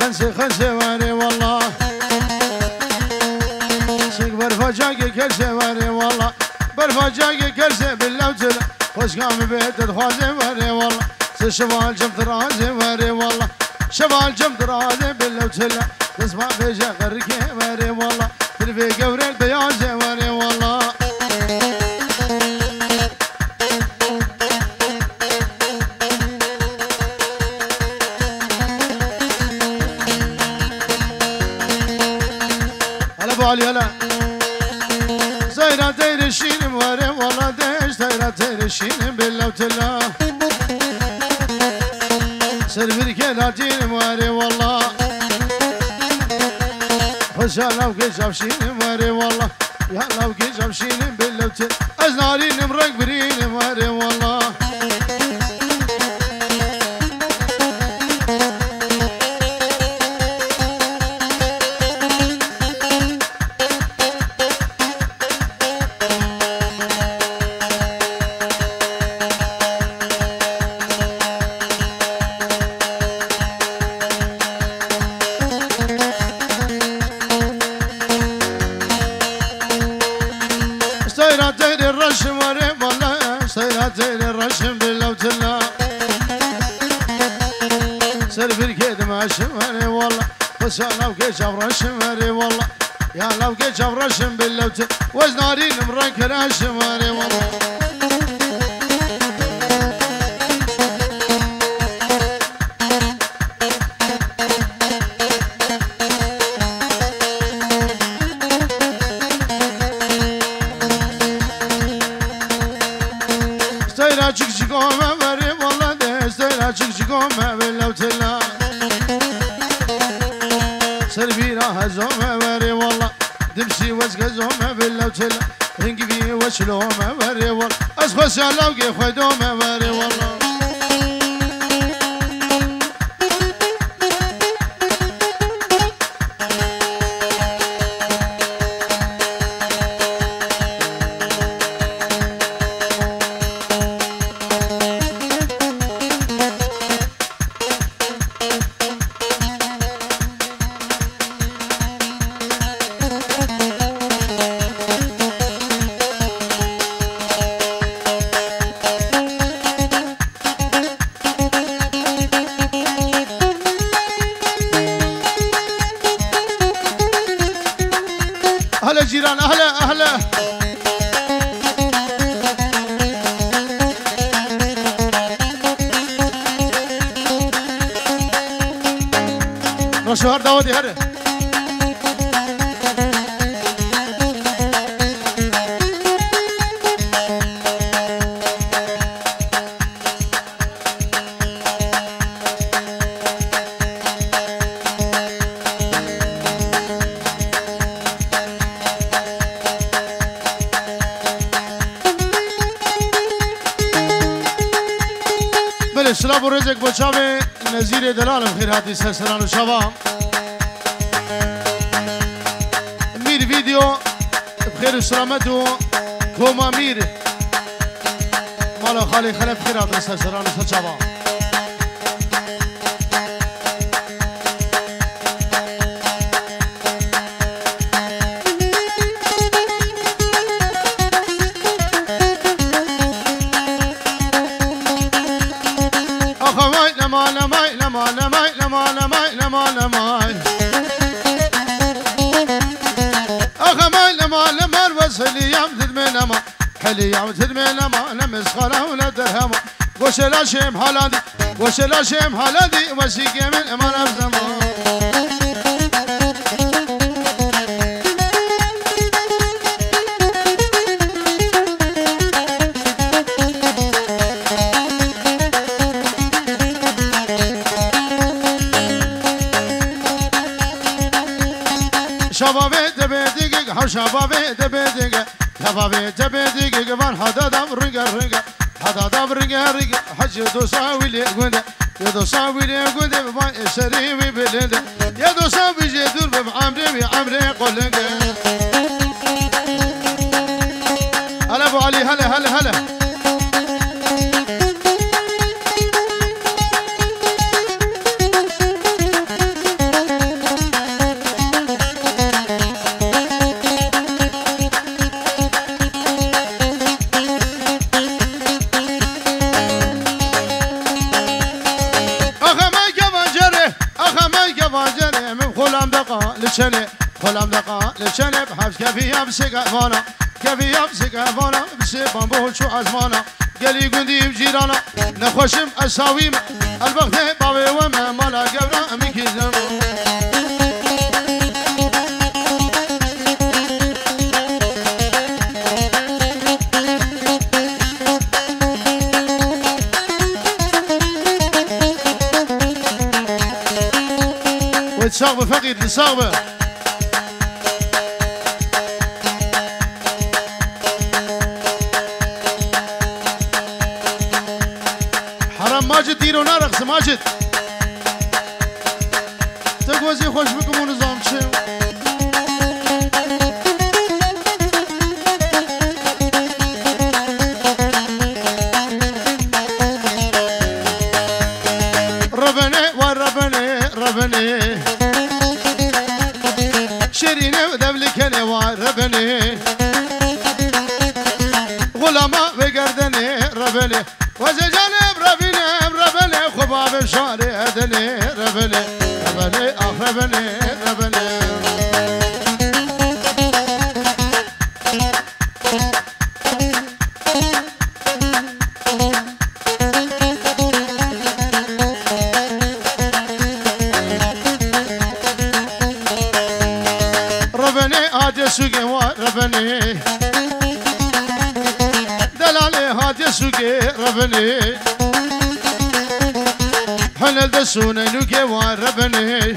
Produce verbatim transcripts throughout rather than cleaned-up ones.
خنسي خنسي واري والله سيق برفاجاقي كرسي واري والله برفاجاقي كرسي باللوتل خوش قام بيت الخوازي واري والله شبال جمد رازي واري والله شبال جمد رازي باللوتل تسمع في جغركي واري والله تلفي قوري البيازي واري والله هلا ابو علي هلا زينة دير الشين واري والله ديش زينة دير الشين باللوتل سرفير كلاتين واري والله خشا لو كيشافشين واري والله يا لو كيشافشين باللوتل أزنارين مرقبرين واري والله سرفير كيد ما شمري والله بس لو كيش افرشمري والله يا لو كيش افرشم باللوت وزنارين مركنا شمري والله استيرا چك چكوم مري والله ده استيرا چك چكوم باللوت سرفيرا هزوم وري والله دمسي وزقزوم باللوتل هنقبي وشلوم وري والله أسخس لوقي خدوم وري والله أهلا جيران أهلا أهلا نشوهر داودي هره سلام و رزق بچام نظیر دلال خیر هاتی سرسران و شوام میر ویدیو بخیر و سلامت و کوما میر مالا خالی خلف خیر هاتی سرسران و شوام حلي يوم تدمنا ما نمس خلا ولا درهم وش لا شيم هالادي وش لا شيم هالادي وشيك من امان الزمان شبابي تبيدك حو شبابي تبيدك شبابي تبيدك كمان حدا دم رجع رجع حدا دم رجع رجع حج دوساوي لي قنده يا دوساوي لي قنده ما شريمي بلده يا دوساوي جدول بعمري بعمري قلقه هلا ابو علي هلا هلا هلا لچنه خلم دقا لچنه بحبس كفي يمسك أفانا كفي يمسك أفانا بسي بامبو شو عزمانا قالي قندي بجيرانا نخوشم أساويم البغت بابي وما مالا قبرا أميكي زمان وتصاغبه فقيد لصاغبه حرام ماجد ديرو نارقص ماجد تقوزي خوش بكم ونظام شو ربني وربني ربني شيريني ودبلكني وربني غلاما بقردني ربني وزجاني بربني بربني خباب شاري هدني ربني ربني اخ ربني ربني هادي سوقي وربني دلالي هادي سوقي ربني حلل دسوني نوكي وربني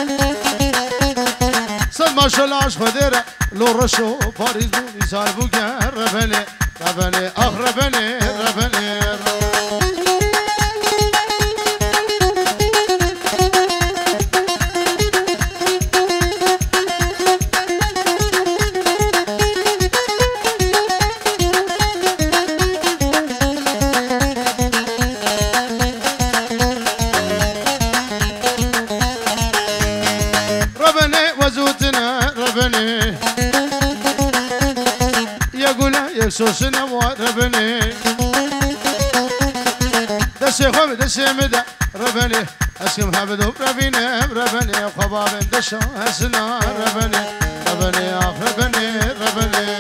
صد ما شلاش خديرة لو رشو باريس بوني سالبوكا ربني ربني اخ ربني ربني سوسنا وربني دسي خوب دسي مدى ربني اسكم حبدو بربيني ربني خباب دشو هسنا ربني ربني اخ ربني ربني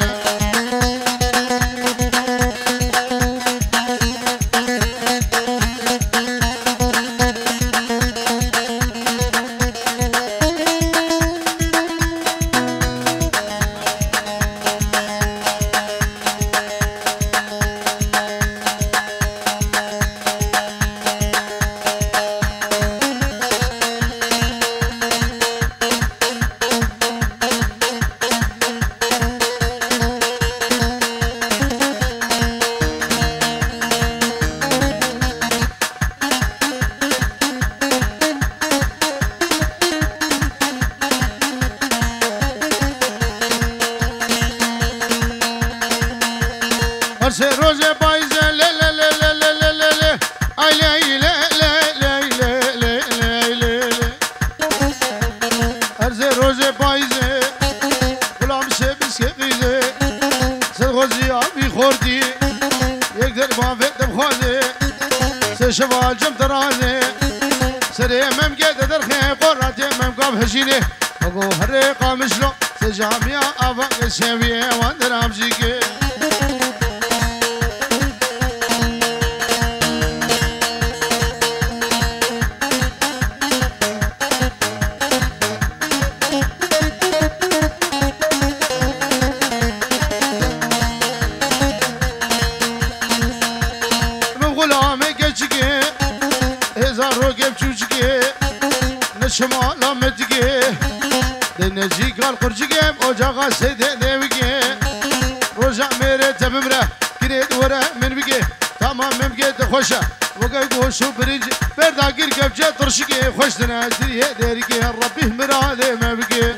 هرسي روزي بايزة لا لا لا لا لا لا لا لا اي لا لا لا لا لا لا لا لا هرسي روزي بايزة غلام سبس كغيزة سرغوزي عبي خوردي يقدر ما فيت بخوزي سشفال جم ترازي سري ممقيد درخي قراتي ممقاب هجيني وقو هريقا مشلو سجاميا افاق السيوية واندرام جيكي شمال مدقي دنجي قال قرجي اوجاغا سيدي نيوغي رجع ميري تبمره كريد ورا من بقي تمام مبقي خوشه وقاي قوشو برنج بردا قير قبجه طرشقي خوش تنازل ديرقي ربي مرادي ما بقي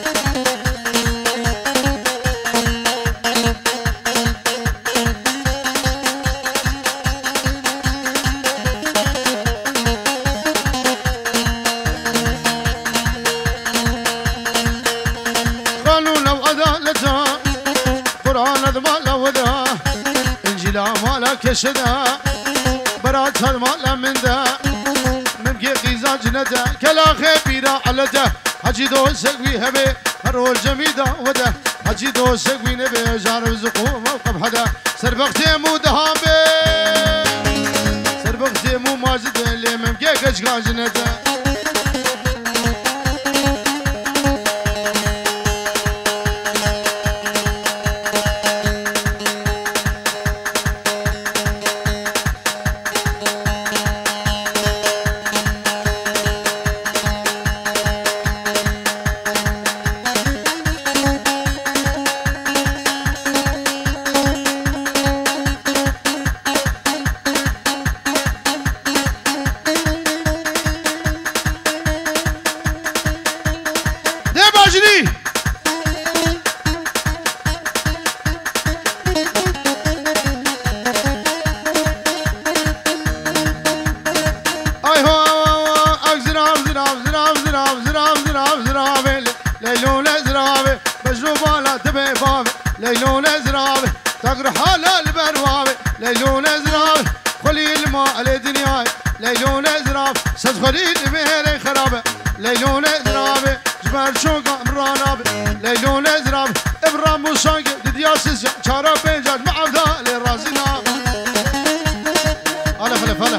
كشدا برات هالمال من دا ممكن قيزان جندا كلا خبيرة على دا حجي دوسك بيهبي هرول جميدة وده حجي دوسك بينبي جارب زقوم موقف حدا سربقتي مو دهامي سربقتي مو ماجد اللي ممكيك اشقا جنته ليلون زرابي تقر حاله البروابي ليلون زرابي خلي الماء لدنياي ليلون زرابي صد خليل بهلي خرابي ليلون زرابي جبال شوقه مرانابي ليلون زرابي ابرام وشانقي دياسس شارع بيجاج مع ذا راسنا هلا هلا هلا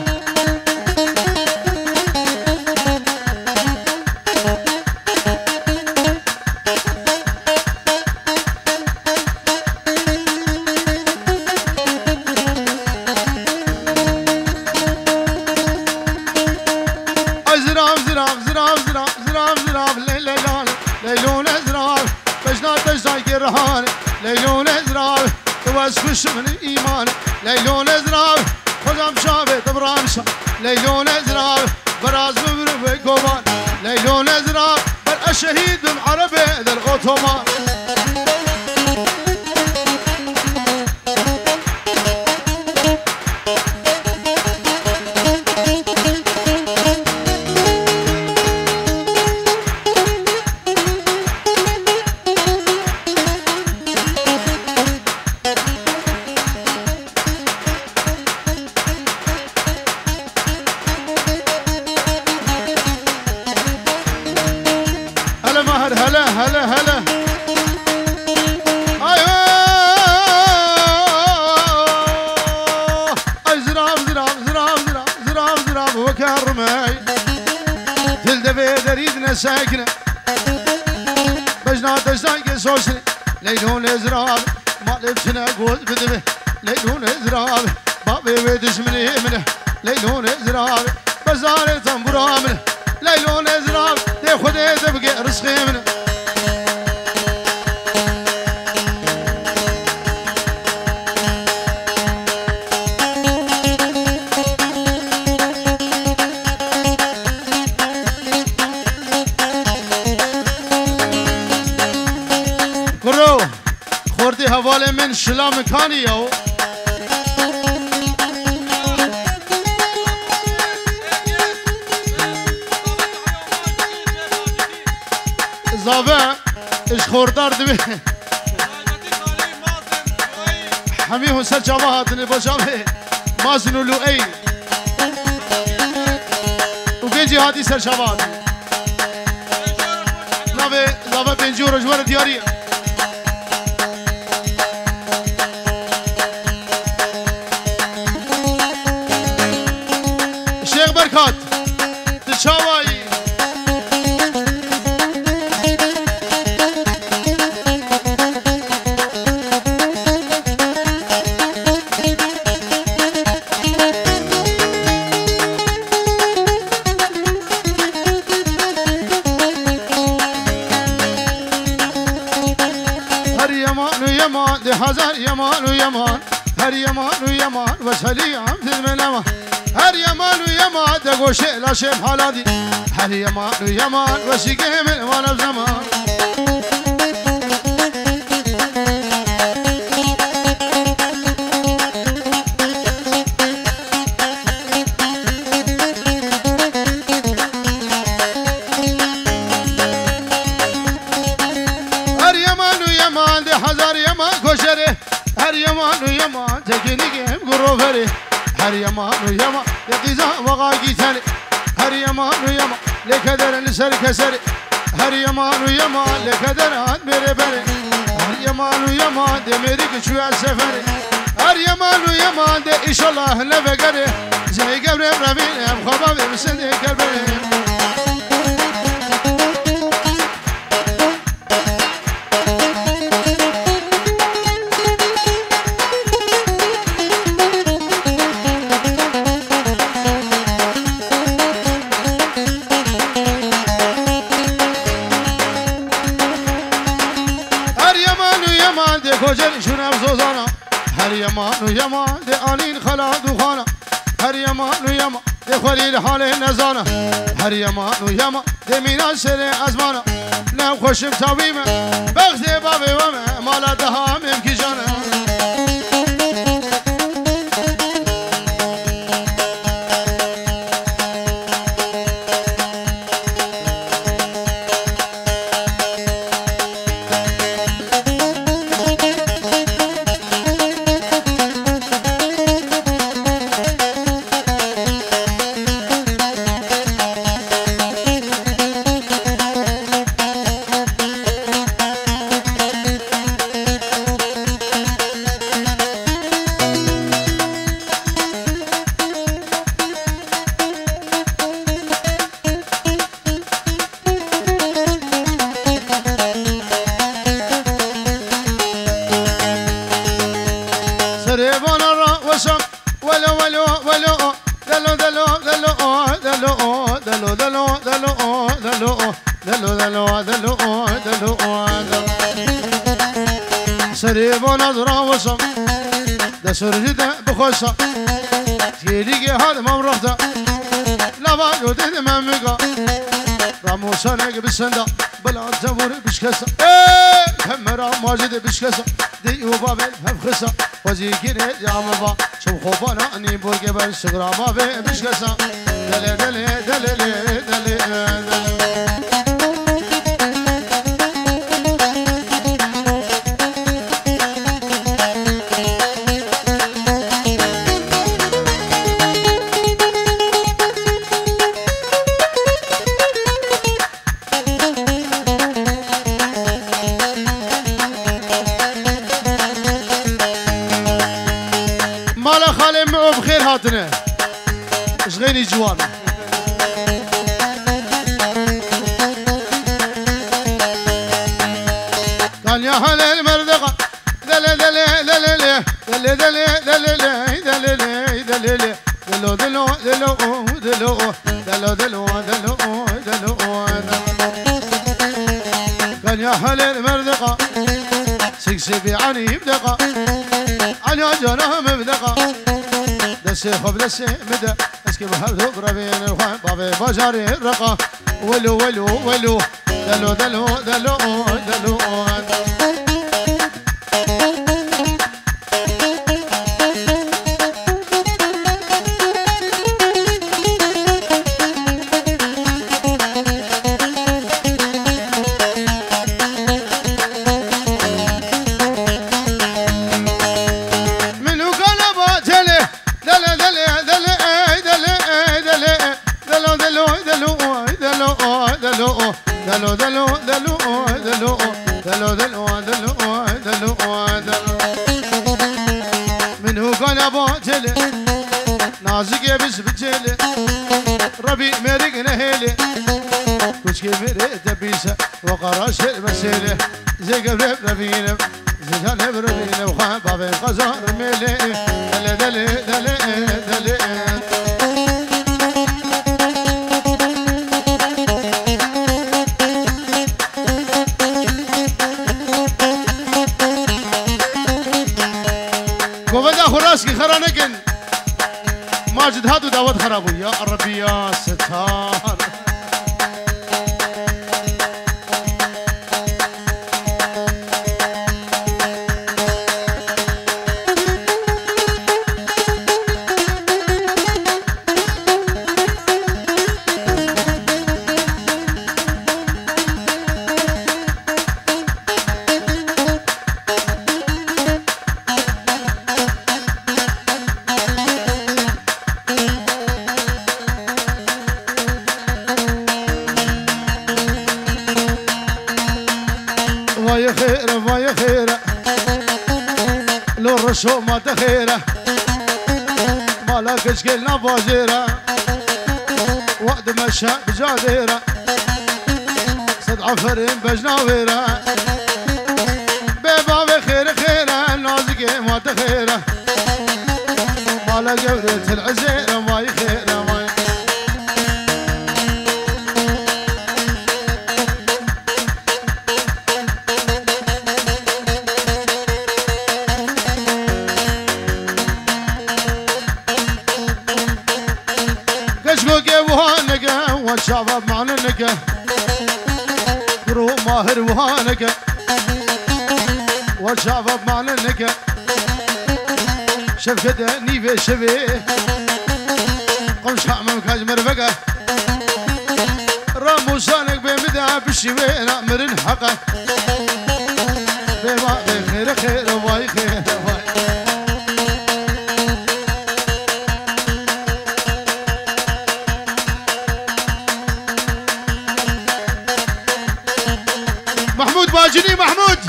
ليلون زرابي توسوس من ايمان ليلون زرابي خدام شابي طبرام شا ليلون زرابي براز ببرب قومان ليلون زرابي بل الشهيد العربي ذا الأوتومان هلا هلا هلا ايوه اي زراب زراب زراب زراب زراب زراب وكرمي تلدفي دريدنا ساكنه بجنا تشتاق سوسني ليلون زراب ما لبسنا قوز بدمه ليلون زراب بابي بيدش مني منه ليلون زراب بزاري تنبرا منه ليلون زراب دي خدي تبقى رزقي منه كرو خوردي حواله من شلا مكاني يو زابا اش خوردار دبي حمي حسن جواهات نبجامه مازن ولؤي وبيجي هادي سر شباب زابا زابا بنجور جوار دياريه الشيخ بركات تشاواي يمان دي هزار يمان ويمان هر يمان ويمان وسلي عبد المنما هر يمان ويمان دقو شيء لا شيء بحالادي هر يمان ويمان وسيقه من وانا بزمان هر يمان ويمان دي هزار يمان كوشري هر يمان ويمان تجيني جيم قروفري هر يمان ويمان يقيزا وغاقي ثاني هر يمان ويمان لكدر لسر كسر هر يمان ويمان لكدر هات بره بره هر يمان ويمان دي مريك شو السفر هر يمان ويمان دي إن شاء الله نفقره زي قبر ربين خباب بسندي كربره كوجر شنو بزوزانا هر يمان ويمان دي آلين خلاد وخانا هر يمان ويمان دي خليل حال نزانا هر يمان ويمان دي مينا سر أزمانا نم خوشم تاويمه بغزي بابي ومه مالا دها ممكي جانا سريبون أزرع وصم ده سرجده بخوصة تيليجي هذا ما مرفضة لا بعد ده ممقا رامو سنك بالسندا بلا تمر بشكسة إيه كمرة ماجد بشكسة دي وبابل هم خسة وزيكين جام با شو خوفنا أني بورك بس سكرا ما في بشكسة دلي دلي دلي دلي دلي هاتنا اشغيني جوان قال يا هلا المردقة دلي دلي دلي دلي دلي دلي دلي دلي دلي دلو دلو دلو دلو دلو دلو دلو دلو قال يا هلا المردقة سكسي بيعني بدقة على جناه مبدقة دسي خب دسي مدى اسكي بهردو برابين الخوان بابي بجاري الرقا ولو ولو ولو دلو دلو دلو دلو دلو دلو دلو دلو دلو دلو دلو دلو منو قال ابو جلي نازك يبس بجلي ربي مرق نهيلي كشكي مرق تبيسه وقراش المسيله زي قبل ربينا زي قبل ربينا وخان بابي قزار ميلي دلي دلي دلي دلي خراسكي خرانكن ماجد هادو داود خرابو يا ربي يا ستار ما يخيره لو الرشو ما تخيره ما لاقش قلنا باجيره وقت مشى بجاديره صد عفرين بجناويره بباب خير خيره نازقه ما تخيره ما لاقي ورث العزيره ما يخيره ما يخيره والشباب معنا النقا قرو ماهر وهانقا والشباب معنا النقا شف كده نيفي شفي قمش حمام كاج مرفقة رامو سانق بمدى بالشوينة مرن حقا بما بخير خير واي خير واي محمود باجني محمود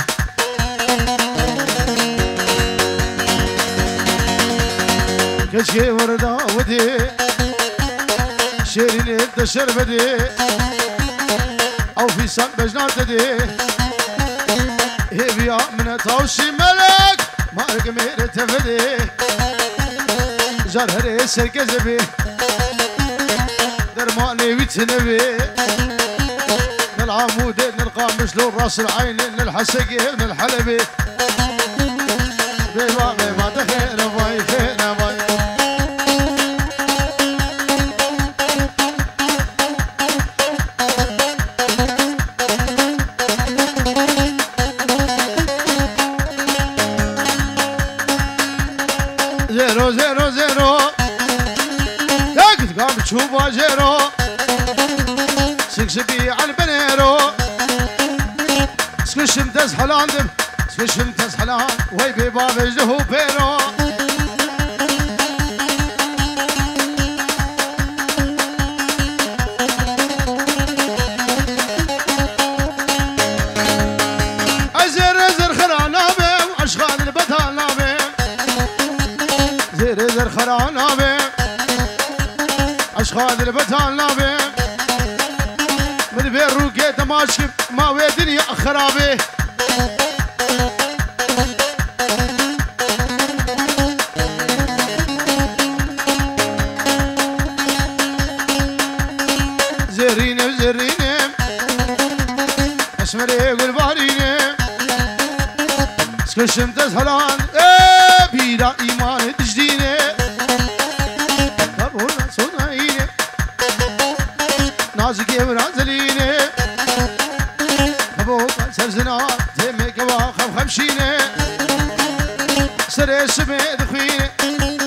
كشكي وردا ودي شيرين الدشر بدي او في سان بجنات دي هبيا من توشي ملك ما رقمي تفدي جرهري سركزبي درماني ويتنبي العمود نلقى مثل راس العين للحسقي من الحلبي بيبا بيبا دخينا باي خينا باي زيرو زيرو زيرو تاكد قام تشوفها زيرو سكسبي على البنيرو سكشم تزحل عندم سكشم تزحل عند وي بباب جهو بيرو ازر ازر خرانا بيم اشخان البتانا بيم زر ازر خرانا بيم اشخان البتانا بيم من بين روقي دماشق ما وي دنيا خرابي زرينه زرينه اسمري يقول بارينه سكشم تزهلان ايه بيرا ايمان تجدينه كابونا صنعينه نازقي ورازلينه ابوك سرزنا تمك واخف خمشينه سري سمي دخينه